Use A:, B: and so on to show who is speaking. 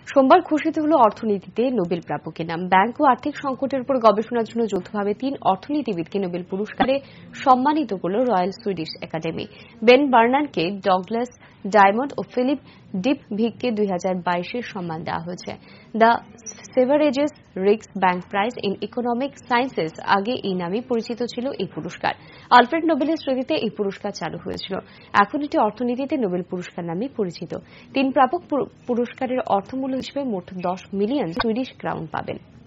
A: সোমবার ঘোষিত হল অর্থনীতিতে নোবেল প্রাপকের নাম। ব্যাংক ও আর্থিক সংকটের উপর গবেষণার জন্য যৌথভাবে ৩ অর্থনীতিবিদকে নোবেল পুরস্কারে সম্মানিত করল royal Swedish academy. Ben Bernanke Douglas Diamond ও ফিলিপ ডিপভিককে 2022-এর সম্মান দেওয়া হয়েছে। The Sveriges Riksbank prize in economic sciences আগে এই নামেই পরিচিত ছিল এই পুরস্কার। আলফ্রেড নোবেলের স্মৃতিতে এই পুরস্কার চালু হয়েছিল। এখন এটি অর্থনীতিতে নোবেল পুরস্কার নামেই পরিচিত। ৩ প্রাপক পুরস্কারের অর্থমূল্য হিসেবে মোট 10 মিলিয়ন সুইডিশ ক্রাউন পাবেন।